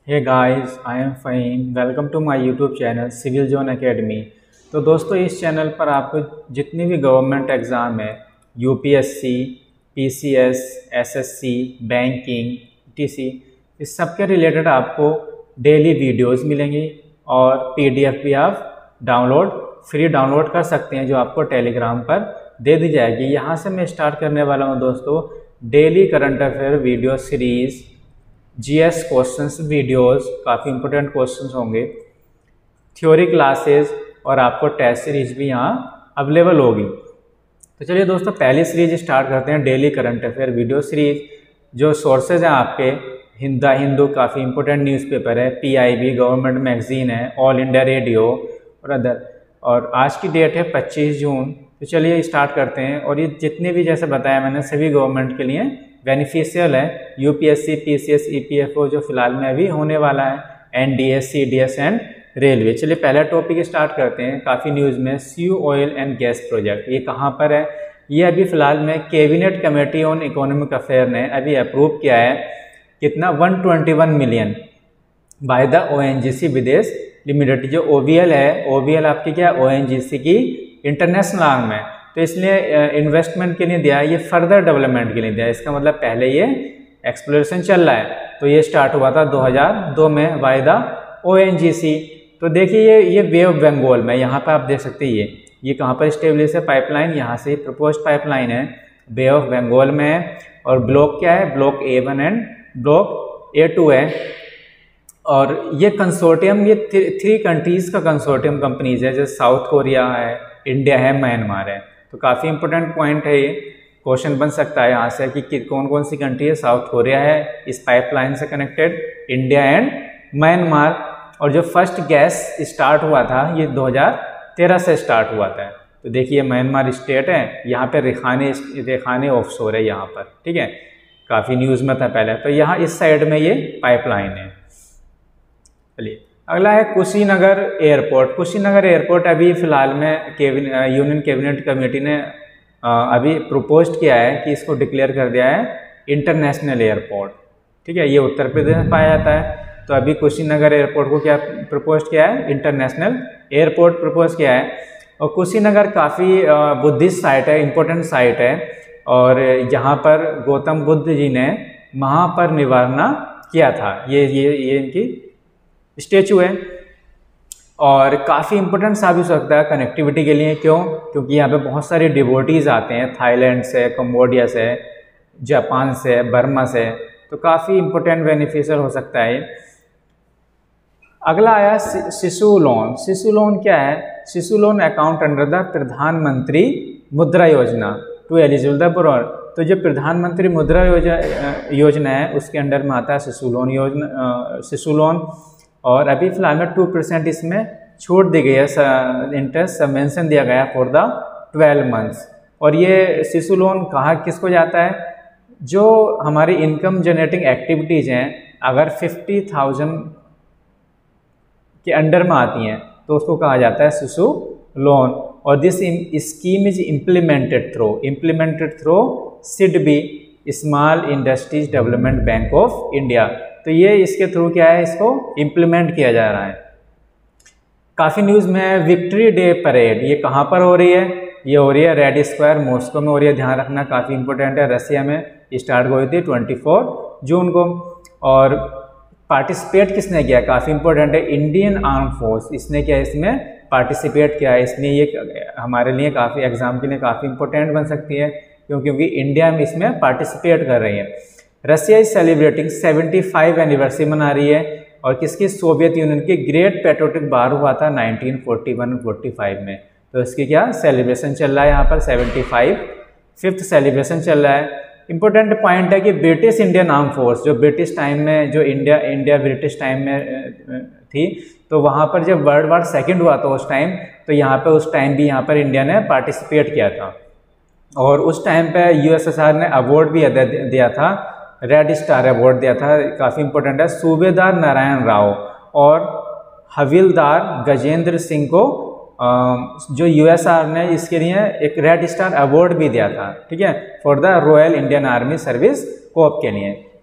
Hey guys, I am Faheem. Welcome to my YouTube channel civil zone academy. तो दोस्तों, इस चैनल पर आपको जितनी भी गवर्नमेंट एग्ज़ाम है, UPSC, PCS, SSC, banking, TC, इस सब के रिलेटेड आपको डेली वीडियोस मिलेंगी और पीडीएफ भी आप फ्री डाउनलोड कर सकते हैं, जो आपको टेलीग्राम पर दे दी जाएगी। यहाँ से मैं स्टार्ट करने वाला हूँ दोस्तों daily current affair video series, GS questions videos, काफ़ी इंपॉर्टेंट क्वेश्चंस होंगे, थ्योरी क्लासेस और आपको टेस्ट सीरीज भी यहाँ अवेलेबल होगी। तो चलिए दोस्तों, पहली सीरीज स्टार्ट करते हैं, daily current affair video series. जो सोर्सेज हैं आपके, हिंदू काफ़ी इंपॉर्टेंट न्यूज़पेपर है, पीआईबी गवर्नमेंट मैगजीन है, ऑल इंडिया रेडियो और अदर। और आज की डेट है 25 जून। तो चलिए स्टार्ट करते हैं। और ये जितने भी जैसे बताया मैंने सभी गवर्नमेंट के लिए बेनिफिशियल है। यूपीएससी, पीसीएस, ईपीएफओ जो फिलहाल में अभी होने वाला है, एनडीएस, सीडीएस एंड रेलवे। चलिए पहला टॉपिक स्टार्ट करते हैं। काफ़ी न्यूज़ में sea oil and gas project, ये कहाँ पर है? ये अभी फिलहाल में cabinet committee on economic affair ने अभी अप्रूव किया है। कितना? 121 million by the ONGC Videsh limited. जो ओवीएल है, ओवीएल आपकी क्या, ओएनजीसी की इंटरनेशनल आर्म है, तो इसलिए इन्वेस्टमेंट के लिए दिया है, ये फर्दर डेवलपमेंट के लिए दिया है। इसका मतलब पहले ये एक्सप्लोरेशन चल रहा है, तो ये स्टार्ट हुआ था 2002 में बाय द ओएनजीसी। तो देखिए ये बे ऑफ बंगाल में, यहाँ पर आप देख सकते हैं ये कहाँ पर स्टेब्लिश है पाइपलाइन, यहाँ से प्रपोज्ड पाइपलाइन है, बे ऑफ बंगाल में है। और ब्लॉक क्या है? Block A1 and block A2 है। और ये कंसोर्टियम, ये 3 कंट्रीज़ का कंसोर्टियम कंपनीज है, जैसे साउथ कोरिया है, इंडिया है, म्यांमार है। तो काफ़ी इंपॉर्टेंट पॉइंट है ये, क्वेश्चन बन सकता है यहाँ से कि कौन कौन सी कंट्री है। साउथ कोरिया है इस पाइपलाइन से कनेक्टेड, इंडिया एंड म्यांमार। और जो फर्स्ट गैस स्टार्ट हुआ था ये 2013 से स्टार्ट हुआ था। तो देखिए म्यांमार स्टेट है, यहाँ पे रेखाने ऑफशोर है यहाँ पर, ठीक है, काफ़ी न्यूज़ में था पहले। तो यहाँ इस साइड में ये पाइपलाइन है। चलिए अगला है कुशीनगर एयरपोर्ट। कुशीनगर एयरपोर्ट अभी फ़िलहाल में यूनियन कैबिनेट कमेटी ने अभी प्रपोज किया है कि इसको डिक्लेयर कर दिया है इंटरनेशनल एयरपोर्ट, ठीक है। ये उत्तर प्रदेश में पाया जाता है। तो अभी कुशीनगर एयरपोर्ट को क्या प्रपोज किया है? इंटरनेशनल एयरपोर्ट प्रपोज किया है। और कुशीनगर काफ़ी बुद्धिस्ट साइट है, इम्पोर्टेंट साइट है, और यहाँ पर गौतम बुद्ध जी ने महापरिनिर्वाण किया था। ये इनकी स्टेचू है और काफ़ी इंपॉर्टेंट साबित हो सकता है कनेक्टिविटी के लिए। क्यों? क्योंकि यहाँ पे बहुत सारे डिवोटीज़ आते हैं, थाईलैंड से, कंबोडिया से, जापान से, बर्मा से। तो काफ़ी इंपॉर्टेंट बेनिफिशियल हो सकता है। अगला आया शिशु लोन। शिशु लोन क्या है? Shishu loan account under the प्रधानमंत्री मुद्रा योजना टू एलिजिबल द बोरोअर। तो जो प्रधानमंत्री मुद्रा योजना है उसके अंडर में आता है शिशु लोन योजना, शिशु लोन। और अभी फिलहाल में 2% इसमें छूट दी गई है, इंटरेस्ट सबवेंशन दिया गया फॉर द 12 मंथ्स। और ये शिशु लोन कहाँ किसको जाता है? जो हमारी इनकम जनरेटिंग एक्टिविटीज़ हैं, अगर 50,000 के अंडर में आती हैं तो उसको कहा जाता है शिशु लोन। और this scheme is implemented through SIDBI, small industries development bank of India. तो ये इसके थ्रू क्या है, इसको इम्प्लीमेंट किया जा रहा है। काफ़ी न्यूज़ में है विक्ट्री डे परेड, ये कहाँ पर हो रही है? ये हो रही है रेड स्क्वायर मॉस्को में हो रही है, ध्यान रखना, काफ़ी इंपॉर्टेंट है। रसिया में स्टार्ट हुई थी 24 जून को। और पार्टिसिपेट किसने किया? काफ़ी इंपॉर्टेंट है, इंडियन आर्म फोर्स, इसने क्या इसमें पार्टिसिपेट किया है। इसलिए ये हमारे लिए काफ़ी एग्जाम के लिए काफ़ी इंपॉर्टेंट बन सकती है, क्योंकि इंडिया में इसमें पार्टिसिपेट कर रही है। रसिया इज सेलिब्रेटिंग 75 एनिवर्सरी मना रही है। और किसकी? सोवियत यूनियन की ग्रेट पेट्रियोटिक वार हुआ था 1941-45 में। तो इसकी क्या सेलिब्रेशन चल रहा है यहाँ पर, 75th सेलिब्रेशन चल रहा है। इंपॉर्टेंट पॉइंट है कि ब्रिटिश इंडियन आर्म फोर्स, जो ब्रिटिश टाइम में, जो इंडिया ब्रिटिश टाइम में थी, तो वहाँ पर जब वर्ल्ड वार सेकेंड हुआ था उस टाइम, तो यहाँ पर उस टाइम भी यहाँ पर इंडिया ने पार्टिसिपेट किया था। और उस टाइम पे यूएसएसआर ने अवार्ड भी दिया था, रेड स्टार अवार्ड दिया था, काफ़ी इंपॉर्टेंट है। सूबेदार नारायण राव और हविलदार गजेंद्र सिंह को जो यूएसआर ने इसके लिए एक रेड स्टार अवार्ड भी दिया था, ठीक है, for the royal Indian army service corps के लिए।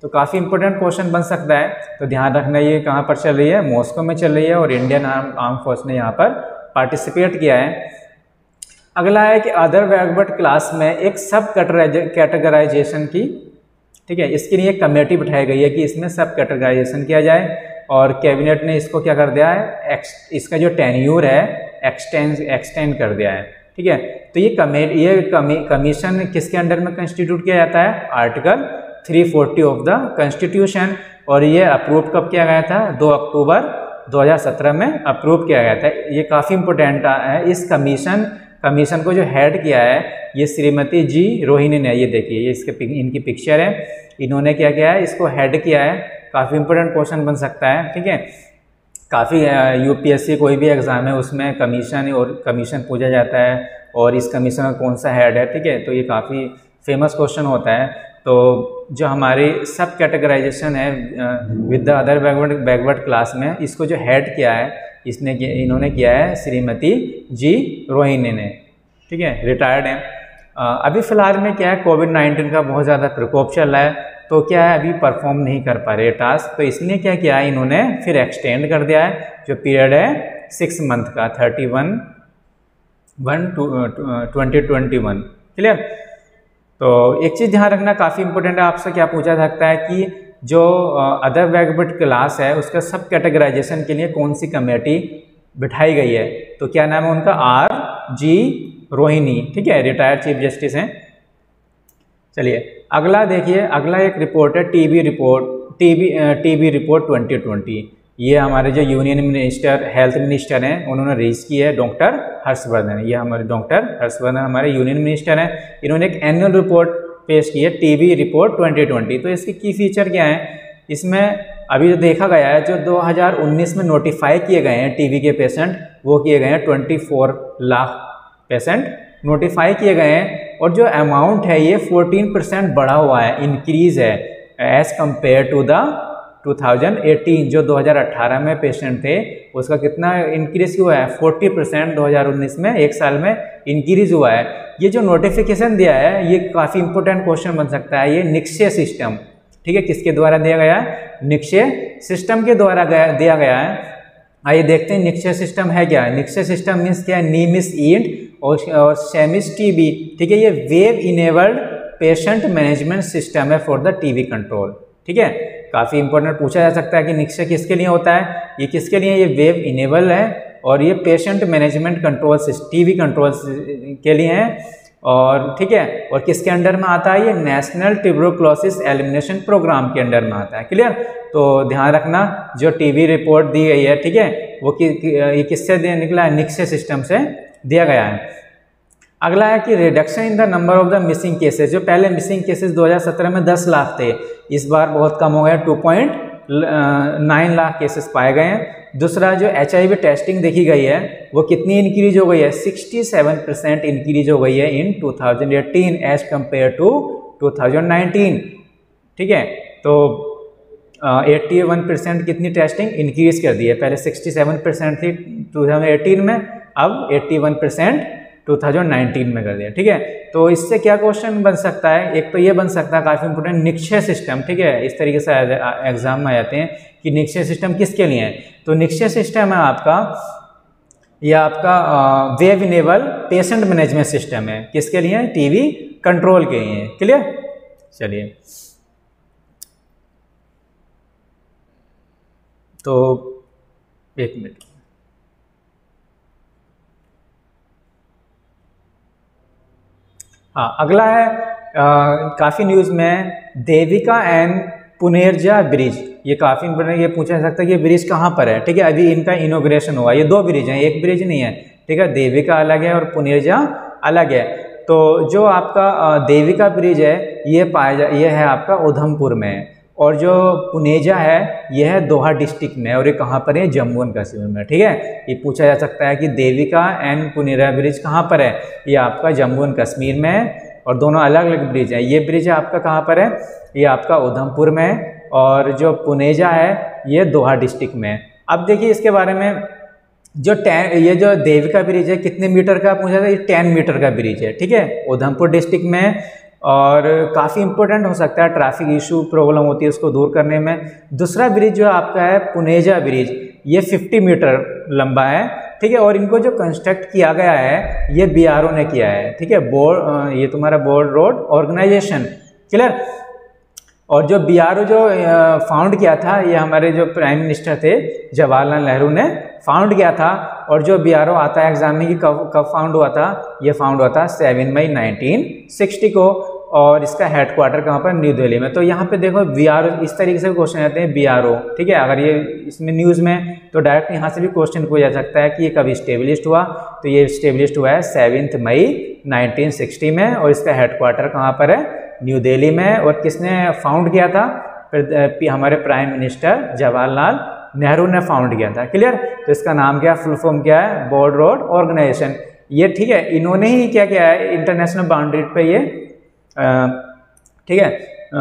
तो काफ़ी इंपॉर्टेंट क्वेश्चन बन सकता है। तो ध्यान रखना, ये कहाँ पर चल रही है, मॉस्को में चल रही है और इंडियन आर्म फोर्स ने यहाँ पर पार्टिसिपेट किया है। अगला है कि अदर बैकवर्ड क्लास में एक सब कैटेगराइजेशन की, ठीक है, इसके लिए कमेटी बिठाई गई है कि इसमें सब कैटेगराइजेशन किया जाए और कैबिनेट ने इसको क्या कर दिया है, इसका जो टेन्यूर है एक्सटेंड कर दिया है, ठीक है। तो ये कमीशन किसके अंडर में कंस्टिट्यूट किया जाता है, आर्टिकल 340 ऑफ द कॉन्स्टिट्यूशन, और ये अप्रूव कब किया गया था, 2 अक्टूबर 2017 में अप्रूव किया गया था। ये काफ़ी इंपॉर्टेंट है। इस कमीशन को जो हेड किया है ये श्रीमती जी रोहिणी ने, ये देखिए ये इनकी पिक्चर है, इन्होंने क्या किया है, इसको हेड किया है। काफ़ी इंपॉर्टेंट क्वेश्चन बन सकता है, ठीक है। काफ़ी यूपीएससी कोई भी एग्ज़ाम है उसमें कमीशन पूछा जाता है और इस कमीशन का कौन सा हेड है, ठीक है। तो ये काफ़ी फेमस क्वेश्चन होता है। तो जो हमारी सब कैटेगराइजेशन है with the other backward class में, इसको जो हेड किया है इन्होंने किया है श्रीमती जी रोहिणी ने, ठीक है, रिटायर्ड हैं। अभी फ़िलहाल में क्या है, कोविड-19 का बहुत ज़्यादा प्रकोप चल रहा है, तो क्या है अभी परफॉर्म नहीं कर पा रहे टास्क, तो इसलिए क्या किया है इन्होंने फिर एक्सटेंड कर दिया है। जो पीरियड है 6 मंथ का, 31/1/2021, क्लियर। तो एक चीज़ ध्यान रखना काफ़ी इंपॉर्टेंट है, आपसे क्या पूछा सकता है कि जो अदर बैकवर्ड क्लास है उसका सब कैटेगराइजेशन के लिए कौन सी कमेटी बिठाई गई है, तो क्या नाम है उनका, RG रोहिणी, ठीक है, रिटायर्ड चीफ जस्टिस हैं। चलिए अगला देखिए, अगला एक रिपोर्ट है टीबी रिपोर्ट 2020। ये हमारे जो यूनियन मिनिस्टर, हेल्थ मिनिस्टर हैं, उन्होंने रिलीज की है, डॉक्टर हर्षवर्धन। ये हमारे डॉक्टर हर्षवर्धन हमारे यूनियन मिनिस्टर हैं, इन्होंने एक एनुअल रिपोर्ट पेश की है, टीबी रिपोर्ट 2020। तो इसके की फीचर क्या है, इसमें अभी जो देखा गया है, जो 2019 में नोटिफाई किए गए हैं टीबी के पेशेंट, वो किए गए हैं 24 लाख पेशेंट नोटिफाई किए गए हैं, और जो अमाउंट है ये 14% बढ़ा हुआ है, इंक्रीज है एज कंपेयर टू द 2018। जो 2018 में पेशेंट थे उसका कितना इंक्रीज हुआ है, 40% 2019 में, एक साल में इंक्रीज हुआ है। ये जो नोटिफिकेशन दिया है ये काफ़ी इंपॉर्टेंट क्वेश्चन बन सकता है। ये निक्षय सिस्टम, ठीक है, किसके द्वारा दिया गया है, निक्षय सिस्टम के द्वारा दिया गया है। आइए देखते हैं निक्षय सिस्टम है क्या। निक्षय सिस्टम मीन्स क्या है, नीमिस ईंट और सेमिस टीबी, ठीक है। ये wave enabled patient management system है फॉर द टीबी कंट्रोल, ठीक है। काफ़ी इंपॉर्टेंट पूछा जा सकता है कि निक्षय किसके लिए होता है, ये किसके लिए, ये वेव इनेबल है और ये patient management control TB control के लिए है, और ठीक है, और किसके अंडर में आता है, ये नेशनल ट्यूबरकुलोसिस एलिमिनेशन प्रोग्राम के अंडर में आता है, क्लियर। तो ध्यान रखना, जो टीबी रिपोर्ट दी गई है, ठीक है, वो ये किससे निकला है, निक्षय सिस्टम से दिया गया है। अगला है कि reduction in the number of the missing cases. जो पहले मिसिंग केसेस 2017 में 10 लाख थे, इस बार बहुत कम हो गए, 2.9 लाख केसेस पाए गए हैं। दूसरा जो HIV टेस्टिंग देखी गई है वो कितनी इंक्रीज हो गई है, 67% इंक्रीज हो गई है इन 2018 एज कंपेयर टू 2019, ठीक है। तो 81% कितनी टेस्टिंग इंक्रीज कर दी है, पहले 67% थी 2018 में, अब 81% 2019 में कर दिया, ठीक है। तो इससे क्या क्वेश्चन बन सकता है, एक तो ये बन सकता है काफ़ी इंपोर्टेंट, निक्षय सिस्टम, ठीक है, इस तरीके से एग्जाम में आ जाते हैं कि निक्षय सिस्टम किसके लिए है। तो निक्षय सिस्टम है आपका, यह आपका wave enable patient management system है, किसके लिए, टीबी कंट्रोल के लिए, क्लियर। चलिए तो एक मिनट, हाँ अगला है काफ़ी न्यूज़ में देविका एंड पुनेरजा ब्रिज। ये काफ़ी इंपॉर्टेंट, ये पूछा जा सकता है कि ब्रिज कहाँ पर है, ठीक है। अभी इनका इनॉग्रेशन हुआ, ये 2 ब्रिज हैं, एक ब्रिज नहीं है, ठीक है। देविका अलग है और पुनेरजा अलग है। तो जो आपका देविका ब्रिज है ये है आपका उधमपुर में, और जो पुनेजा है ये है दोहा डिस्ट्रिक्ट में, और ये कहाँ पर है, जम्मू एंड कश्मीर में, ठीक है। ये पूछा जा सकता है कि देविका एंड पुनेरा ब्रिज कहाँ पर है, ये आपका जम्मू एंड कश्मीर में है, और दोनों अलग अलग ब्रिज है। ये ब्रिज आपका कहाँ पर है, ये आपका उधमपुर में है, और जो पुनेजा है ये दोहा डिस्ट्रिक्ट में है। अब देखिए इसके बारे में, ये जो देविका ब्रिज है कितने मीटर का पूछा था, ये 10 मीटर का ब्रिज है, ठीक है, उधमपुर डिस्ट्रिक्ट में, और काफ़ी इम्पोर्टेंट हो सकता है, ट्रैफिक इशू प्रॉब्लम होती है उसको दूर करने में। दूसरा ब्रिज जो आपका है पुनेजा ब्रिज, ये 50 मीटर लंबा है, ठीक है, और इनको जो कंस्ट्रक्ट किया गया है ये BRO ने किया है, ठीक है, बोर्ड, ये तुम्हारा बोर्ड रोड ऑर्गेनाइजेशन, क्लियर। और जो BRO जो फाउंड किया था, ये हमारे जो प्राइम मिनिस्टर थे जवाहरलाल नेहरू ने फाउंड किया था। और जो BRO आता है एग्जाम में कि कब फाउंड हुआ था, ये फाउंड हुआ था 7 मई 1960 को, और इसका हेडक्वार्टर कहाँ पर, न्यू दिल्ली में। तो यहाँ पे देखो BRO, इस तरीके से क्वेश्चन आते हैं BRO, ठीक है, अगर ये इसमें न्यूज़ में तो डायरेक्ट यहाँ से भी क्वेश्चन पूछा जा सकता है कि ये कब इस्टेब्लिश्ड हुआ, तो ये इस्टेब्लिश्ड हुआ है 7 मई 1960 में, और इसका हेडक्वार्टर कहाँ पर है, न्यू दिल्ली में। और किसने फाउंड किया था, हमारे प्राइम मिनिस्टर जवाहरलाल नेहरू ने फाउंड किया था, क्लियर। तो इसका नाम क्या, फुल फॉर्म क्या है, बोर्ड रोड ऑर्गेनाइजेशन, ये, ठीक है, इन्होंने ही क्या किया है, इंटरनेशनल बाउंड्री पे ये, ठीक है,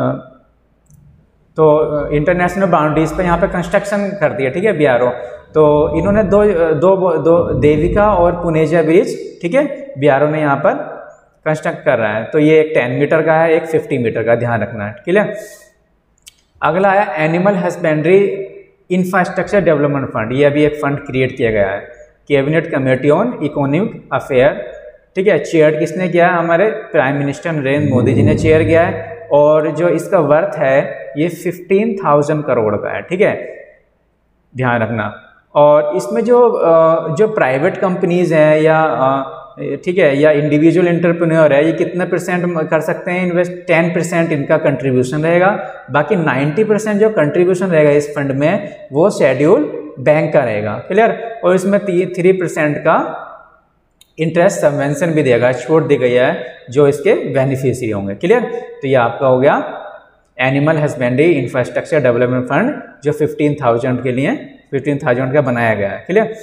तो इंटरनेशनल बाउंड्रीज पे यहाँ पे कंस्ट्रक्शन कर दिया, ठीक है, BRO। तो इन्होंने दो देविका और पुनेजा ब्रिज, ठीक है, BRO ने यहाँ पर कंस्ट्रक्ट कर रहा है। तो ये एक 10 मीटर का है, एक 50 मीटर का, ध्यान रखना है, क्लियर। अगला है animal husbandry infrastructure development fund, ये अभी एक फंड क्रिएट किया गया है, cabinet committee on economic affair, ठीक है, चेयर किसने किया है, हमारे प्राइम मिनिस्टर नरेंद्र मोदी जी ने चेयर किया है। और जो इसका वर्थ है ये 15,000 करोड़ का है, ठीक है, ध्यान रखना। और इसमें जो प्राइवेट कंपनीज हैं या ठीक है, या इंडिविजुअल एंटरप्रेन्योर है, ये कितना परसेंट कर सकते हैं इन्वेस्ट, 10% इनका कंट्रीब्यूशन रहेगा, बाकी 90% जो कंट्रीब्यूशन रहेगा इस फंड में वो शेड्यूल बैंक का रहेगा, क्लियर। और इसमें 3% का इंटरेस्ट सबवेंशन भी देगा, छूट दी गई है जो इसके बेनिफिशियरी होंगे, क्लियर। तो ये आपका हो गया animal husbandry infrastructure development fund, जो 15,000 के लिए 15,000 का बनाया गया है, क्लियर।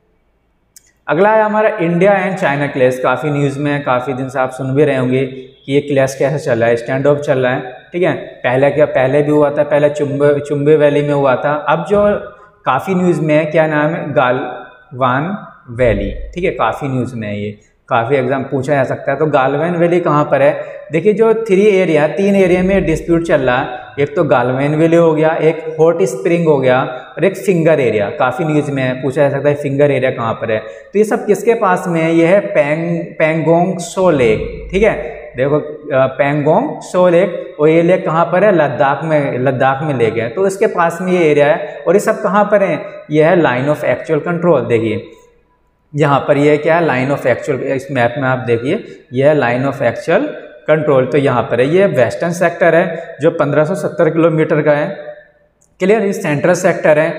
अगला है हमारा इंडिया एंड चाइना क्लैश, काफ़ी न्यूज़ में, काफ़ी दिन से आप सुन भी रहे होंगे कि ये क्लैश कैसे चल रहा है, स्टैंड ऑफ चल रहा है, ठीक है। पहले भी हुआ था, पहले चुम्बे वैली में हुआ था, अब जो काफ़ी न्यूज़ में है, क्या नाम है, गालवान वैली, ठीक है, काफ़ी न्यूज़ में है, ये काफ़ी एग्जाम पूछा जा सकता है। तो गालवान वैली कहाँ पर है, देखिए जो 3 एरिया में डिस्प्यूट चल रहा है, एक तो गालवान वैली हो गया, एक हॉट स्प्रिंग हो गया, और एक फिंगर एरिया, काफ़ी न्यूज़ में है, पूछा जा सकता है फिंगर एरिया कहाँ पर है। तो ये सब किसके पास में है, ये है पेंगोंग सो लेक, ठीक है, देखो पेंगोंग सो लेक, और ये लेक कहाँ पर है, लद्दाख में लेक है, तो इसके पास में ये एरिया है। और ये सब कहाँ पर है, ये है लाइन ऑफ एक्चुअल कंट्रोल, देखिए यहाँ पर ये क्या है, लाइन ऑफ एक्चुअल, इस मैप में आप देखिए ये है लाइन ऑफ एक्चुअल कंट्रोल, तो यहाँ पर है, ये वेस्टर्न सेक्टर है जो 1570 किलोमीटर का है, क्लियर। ये सेंट्रल सेक्टर है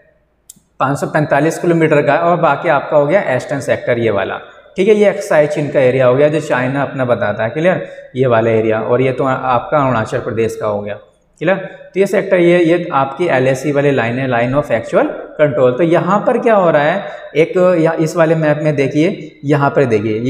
545 किलोमीटर का है, और बाकी आपका हो गया ईस्टर्न सेक्टर ये वाला, ठीक है, ये एक्साई चीन का एरिया हो गया जो चाइना अपना बताता है, क्लियर, ये वाला एरिया। और ये तो आपका अरुणाचल प्रदेश का हो गया, क्लियर। तो ये सेक्टर ये आपकी LAC वाली लाइन है, लाइन ऑफ एक्चुअल कंट्रोल। तो यहाँ पर क्या हो रहा है, एक इस वाले मैप में देखिए, यहाँ पर देखिए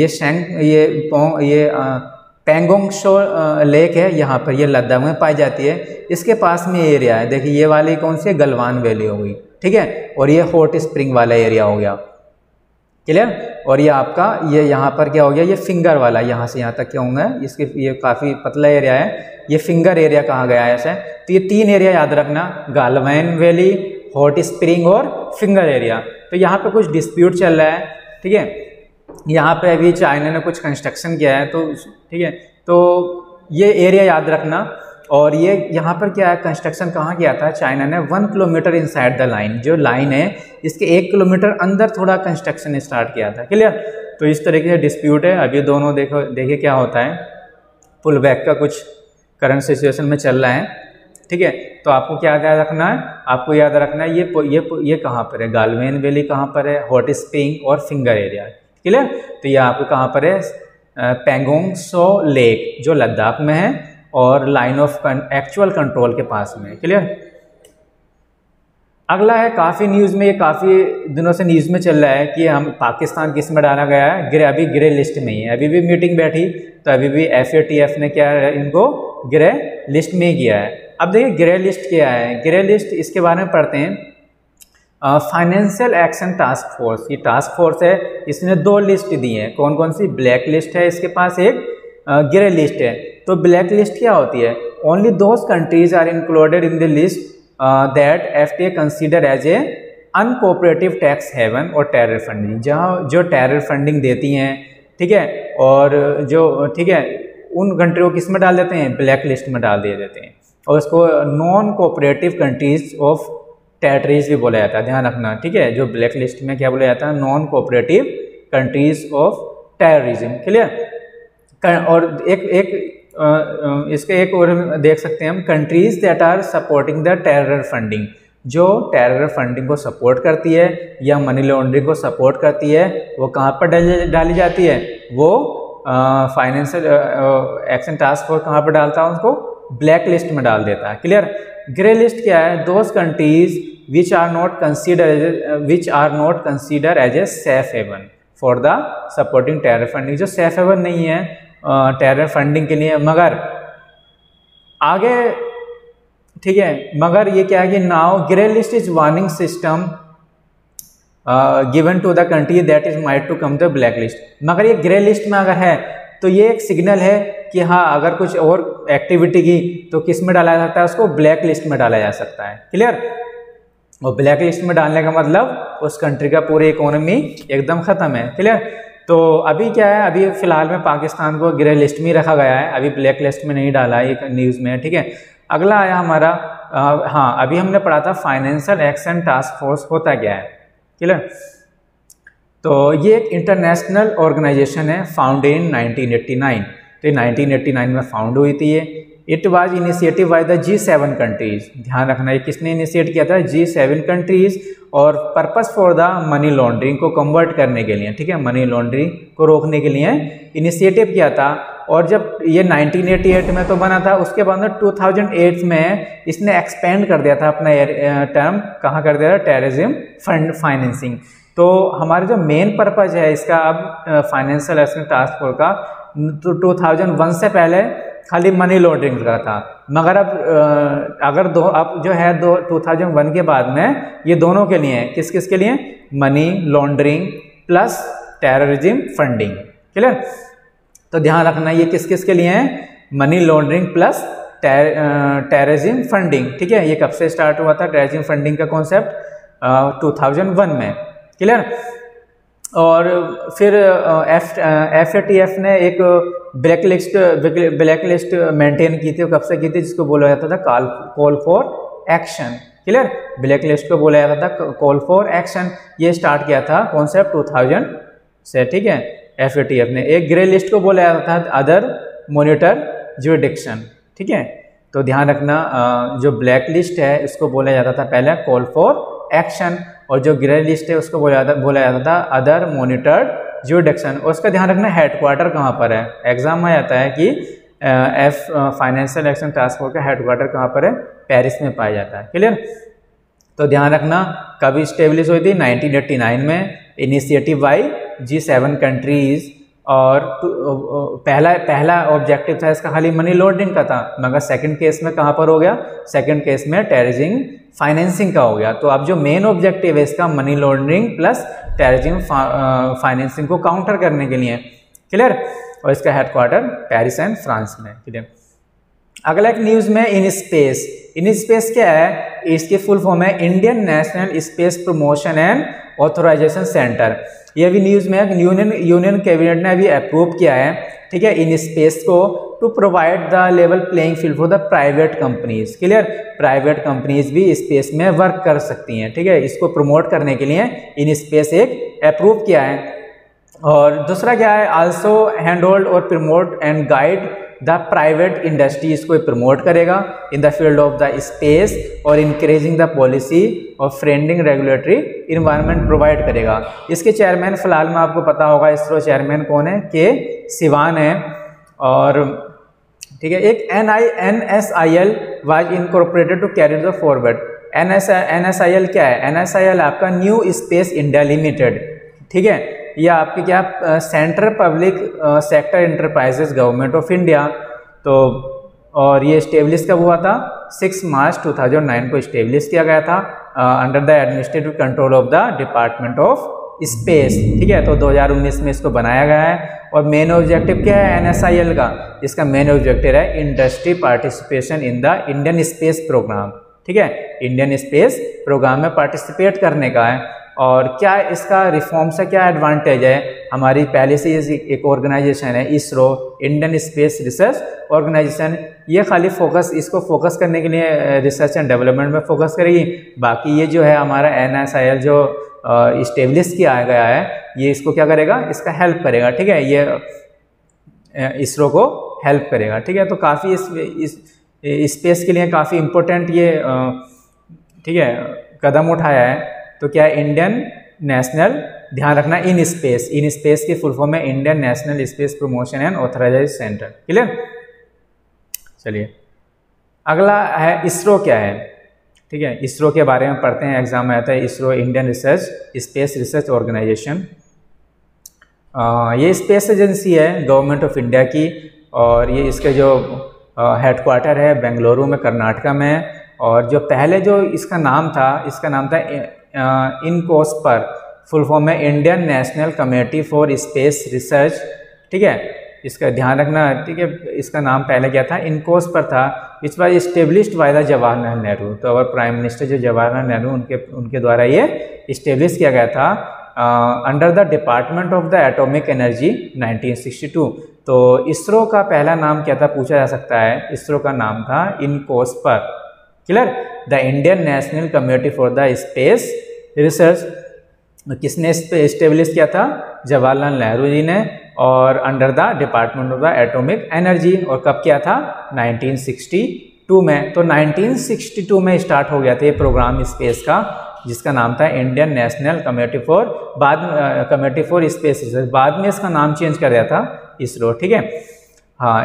ये पेंगोंग सो लेक है, यहाँ पर ये लद्दाख में पाई जाती है, इसके पास में ये एरिया है, देखिए ये वाली कौन सी है, गलवान वैली हो गई, ठीक है, और ये हॉट स्प्रिंग वाला एरिया हो गया, क्लियर। और ये आपका ये यहाँ पर क्या हो गया, ये फिंगर वाला, यहाँ से यहाँ तक क्या होंगे, इसके ये काफ़ी पतला एरिया है, ये फिंगर एरिया कहा गया है ऐसे। तो ये 3 एरिया याद रखना, गालवान वैली, हॉट स्प्रिंग और फिंगर एरिया। तो यहाँ पे कुछ डिस्प्यूट चल रहा है, ठीक है, यहाँ पे अभी चाइना ने कुछ कंस्ट्रक्शन किया है, तो ठीक है, तो ये एरिया याद रखना। और ये यहाँ पर क्या है, कंस्ट्रक्शन कहाँ किया था, चाइना ने 1 किलोमीटर इनसाइड द लाइन, जो लाइन है इसके 1 किलोमीटर अंदर थोड़ा कंस्ट्रक्शन स्टार्ट किया था, क्लियर। तो इस तरीके से डिस्प्यूट है, अभी दोनों देखिए क्या होता है, पुल बैक का कुछ करंट सिचुएशन में चल रहा है, ठीक है। तो आपको क्या याद रखना है, आपको याद रखना है ये कहाँ पर है, गालवान वैली कहाँ पर है, हॉट स्प्रिंग और फिंगर एरिया, क्लियर। तो ये आपको कहाँ पर है, पेंगोंग सो लेक जो लद्दाख में है और लाइन ऑफ एक्चुअल कंट्रोल के पास में, क्लियर। अगला है काफ़ी न्यूज़ में, ये काफ़ी दिनों से न्यूज़ में चल रहा है कि हम पाकिस्तान किस में डाला गया है, अभी ग्रे लिस्ट में ही है। अभी भी मीटिंग बैठी तो अभी भी FATF ने क्या है, इनको ग्रे लिस्ट में ही किया है। अब देखिए ग्रे लिस्ट क्या है, ग्रे लिस्ट इसके बारे में पढ़ते हैं। फाइनेंशियल एक्शन टास्क फोर्स, ये टास्क फोर्स है, इसने 2 लिस्ट दी है, कौन कौन सी, ब्लैक लिस्ट है इसके पास, एक ग्रे लिस्ट है। तो ब्लैक लिस्ट क्या होती है? Only those countries are included in the list that FTA consider as a uncooperative tax haven और टेरर फंडिंग, जहाँ जो टेरर फंडिंग देती हैं, ठीक है, और जो ठीक है उन कंट्री को किस में डाल देते हैं? ब्लैक लिस्ट में डाल दिए देते हैं। और इसको non cooperative countries of terrorism भी बोला जाता है, ध्यान रखना, ठीक है। जो ब्लैक लिस्ट में क्या बोला जाता है? Non cooperative countries of terrorism, clear. और इसके एक और देख सकते हैं हम, countries that are supporting the terror funding, जो टेरर फंडिंग को सपोर्ट करती है या मनी लॉन्ड्रिंग को सपोर्ट करती है, वो कहाँ पर डाली जाती है? वो फाइनेंशियल एक्शन टास्क फोर्स कहाँ पर डालता है? उसको ब्लैक लिस्ट में डाल देता है, क्लियर। ग्रे लिस्ट क्या है? Those countries which are not consider as a safe haven for the supporting terror funding, जो सेफ हेवन नहीं है टेरर फंडिंग के लिए। मगर आगे, ठीक है, मगर ये क्या है कि now grey list is warning system given to the country that is might to come the black list. मगर ये ग्रे लिस्ट में अगर है तो ये एक सिग्नल है कि हाँ, अगर कुछ और एक्टिविटी की तो किस में डाला जा सकता है? उसको ब्लैक लिस्ट में डाला जा सकता है, क्लियर। और ब्लैक लिस्ट में डालने का मतलब उस कंट्री का पूरी इकोनॉमी एकदम खत्म है, क्लियर। तो अभी क्या है, अभी फिलहाल में पाकिस्तान को ग्रे लिस्ट में रखा गया है, अभी ब्लैक लिस्ट में नहीं डाला है, एक न्यूज़ में, ठीक है। अगला आया हमारा, हाँ, अभी हमने पढ़ा था फाइनेंशियल एक्शन टास्क फोर्स होता क्या है, क्लियर। तो ये एक इंटरनेशनल ऑर्गेनाइजेशन है, फाउंड इन 1989। तो 1989 में फाउंड हुई थी ये। It was initiative by the G7 countries, ध्यान रखना ये किसने इनिशिएट किया था? G7 countries. और purpose for the money laundering को कन्वर्ट करने के लिए, ठीक है, मनी लॉन्ड्रिंग को रोकने के लिए इनिशिएटिव किया था। और जब ये 1988 में तो बना था, उसके बाद में 2008 में इसने एक्सपेंड कर दिया था अपना टर्म, कहाँ कर दिया था? Terrorism fund financing. तो हमारा जो मेन पर्पज है इसका अब फाइनेंशियल एक्शन टास्क फोर्स का, तो 2001 से पहले खाली मनी लॉन्ड्रिंग का था। मगर अब अगर अब जो है 2001 के बाद में ये दोनों के लिए, किस किस के लिए? Money laundering plus terrorism funding, clear. तो ध्यान रखना ये किस किस के लिए है? Money laundering plus terrorism funding, ठीक है। ये कब से स्टार्ट हुआ था टेररिज्म फंडिंग का कॉन्सेप्ट? 2001 में, क्लियर। और फिर FATF ने एक ब्लैक लिस्ट मेंटेन की थी, कब से की थी? जिसको बोला जाता था call for action, clear. Black list को बोला जाता था कॉल फॉर एक्शन। ये स्टार्ट किया था कॉन्सेप्ट 2000 से, ठीक है। FATF ने एक ग्रे लिस्ट को बोला जाता था अदर मॉनिटर ज्यूरिडिक्शन, ठीक है। तो ध्यान रखना जो ब्लैक लिस्ट है इसको बोला जाता था पहले कॉल फॉर एक्शन, और जो ग्रे लिस्ट है उसको बोला जाता था अदर मॉनिटर्ड ज्यूरिडिक्शन। और उसका ध्यान रखना हेडक्वार्टर कहाँ पर है। एग्जाम में आता है कि फाइनेंशियल एक्शन टास्क फोर्स का हेडक्वार्टर कहाँ पर है? पेरिस में पाया जाता है, क्लियर। तो ध्यान रखना कब इस्टेब्लिश हुई थी? 1989 में, इनिशिएटिव बाय G7 कंट्रीज। और पहला ऑब्जेक्टिव था इसका खाली मनी लॉन्ड्रिंग का था, मगर सेकंड केस में कहाँ पर हो गया? सेकंड केस में टेररिज्म फाइनेंसिंग का हो गया। तो अब जो मेन ऑब्जेक्टिव है इसका money laundering plus terrorism financing को काउंटर करने के लिए, क्लियर। और इसका हेडक्वार्टर पेरिस एंड फ्रांस में, क्लियर। अगला एक न्यूज़ में इन स्पेस। इन स्पेस क्या है? इसकी फुल फॉर्म है Indian national space promotion and authorisation centre. ये भी न्यूज़ में यूनियन कैबिनेट ने अभी अप्रूव किया है, ठीक है, इन स्पेस को to provide the level playing field for the private companies, clear. Private companies भी स्पेस में वर्क कर सकती हैं, ठीक है। इसको प्रमोट करने के लिए इन स्पेस एक अप्रूव किया है। और दूसरा क्या है? आल्सो हैंड होल्ड और promote and guide the private industry, इसको प्रमोट करेगा in the field of the space और इंक्रीजिंग द पॉलिसी और फ्रेंडिंग रेगुलेटरी इन्वायरमेंट प्रोवाइड करेगा। इसके चेयरमैन फिलहाल में आपको पता होगा, इसरो चेयरमैन कौन है? के सिवान है। और ठीक है, एक NSIL was incorporated to carry the forward. NSIL क्या है? NSIL आपका न्यू स्पेस इंडिया लिमिटेड, ठीक है। यह आपके क्या central public sector enterprises government of India. तो और ये इस्टेब्लिश कब हुआ था? 6 मार्च 2009 को इस्टेब्लिश किया गया था under the administrative control of the department of space, ठीक है। तो 2019 में इसको बनाया गया है और मेन ऑब्जेक्टिव क्या है NSIL का? इसका मेन ऑब्जेक्टिव है industry participation in the Indian space programme. ठीक है, इंडियन स्पेस प्रोग्राम में पार्टिसिपेट करने का है। और क्या इसका रिफॉर्म से क्या एडवांटेज है? हमारी पहले से एक ऑर्गेनाइजेशन है ISRO, Indian space research organisation, ये खाली इसको फोकस करने के लिए रिसर्च एंड डेवलपमेंट में फोकस करेगी। बाकी ये जो है हमारा NSIL जो इस्टेब्लिश किया गया है, ये इसको क्या करेगा? इसका हेल्प करेगा। ठीक है, ये इसरो को हेल्प करेगा। ठीक है, तो काफ़ी इस स्पेस के लिए काफ़ी इम्पोर्टेंट ये ठीक है कदम उठाया है। तो क्या है? इंडियन नेशनल, ध्यान रखना इन स्पेस की फुल फॉर्म है Indian national space promotion and authorisation centre. Clear? चलिए अगला है इसरो क्या है। ठीक है, इसरो के बारे में पढ़ते हैं, एग्जाम में आता है। ISRO Indian space research organisation, ये स्पेस एजेंसी है गवर्नमेंट ऑफ इंडिया की, और ये इसके जो हेडक्वार्टर है बेंगलुरु में, कर्नाटका में। और जो पहले जो इसका नाम था इनकोस्पर, फुल फॉर्म है Indian national committee for space research. ठीक है, इसका ध्यान रखना। ठीक है, इसका नाम पहले क्या था? इनकोस्पर था, which was established by the Jawaharlal Nehru. तो अवर प्राइम मिनिस्टर जो जवाहरलाल नेहरू उनके द्वारा ये इस्टेब्लिश किया गया था under the department of the atomic energy 1962। तो इसरो का पहला नाम क्या था पूछा जा सकता है। इसरो का नाम था INCOSPAR. Clear? The Indian national committee for the space research किसने इस्टेब्लिश किया था? जवाहरलाल नेहरू जी ने, और under the department of the atomic energy. और कब किया था? 1962 में। तो 1962 में स्टार्ट हो गया था ये प्रोग्राम स्पेस का, जिसका नाम था Indian national committee for space research. बाद में इसका नाम चेंज कर दिया था इसरो। ठीक है, हाँ,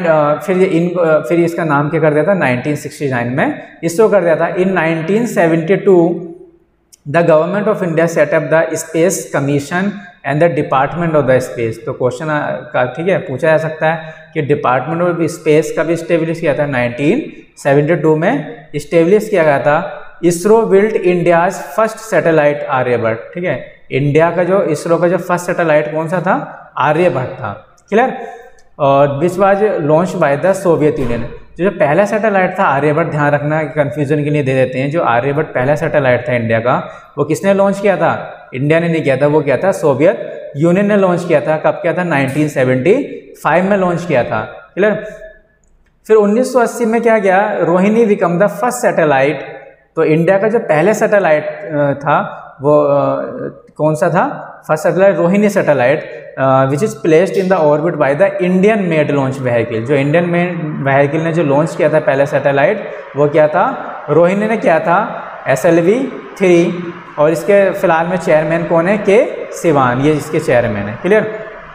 फिर इसका नाम क्या कर दिया था? 1969 में इसरो कर दिया था। In 1972 the government of India set up the space commission and the department of the space. तो क्वेश्चन का ठीक है पूछा जा सकता है कि डिपार्टमेंट ऑफ स्पेस कब इस्टेब्लिश किया था? 1972 में इस्टेब्लिश किया गया था। ISRO built India's first satellite Aryabhata. ठीक है, इंडिया का जो इसरो का जो फर्स्ट सैटेलाइट कौन सा था? आर्यभट्ट था। क्लियर? और which was launch by the Soviet Union. जो पहला सैटेलाइट था आर्यभट्ट, ध्यान रखना कंफ्यूजन के लिए दे देते हैं, जो आर्यभट्ट पहला सैटेलाइट था इंडिया का, वो किसने लॉन्च किया था? इंडिया ने नहीं किया था, वो क्या था? सोवियत यूनियन ने लॉन्च किया था। कब किया था? 1975 में लॉन्च किया था। क्लियर? फिर 1980 में क्या गया? Rohini become the first satellite. तो इंडिया का जो पहले सैटेलाइट था वो कौन सा था? First satellite Rohini satellite, which is placed in the orbit by the Indian made launch vehicle. जो इंडियन मेड व्हीकल ने जो लॉन्च किया था पहले सैटेलाइट, वो क्या था? रोहिणी ने किया था, SLV-3। और इसके फिलहाल में चेयरमैन कौन है? के सिवान, ये इसके चेयरमैन है। क्लियर?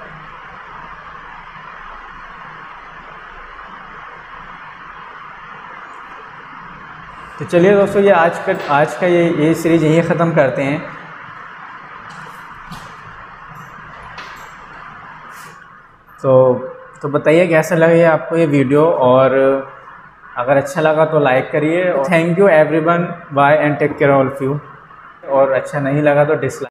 तो चलिए दोस्तों, ये आज का ये सीरीज यहीं ख़त्म करते हैं। तो बताइए कैसा लगा आपको ये वीडियो, और अगर अच्छा लगा तो लाइक करिए। Thank you everyone, bye and take care all of you. और अच्छा नहीं लगा तो डिसलाइक।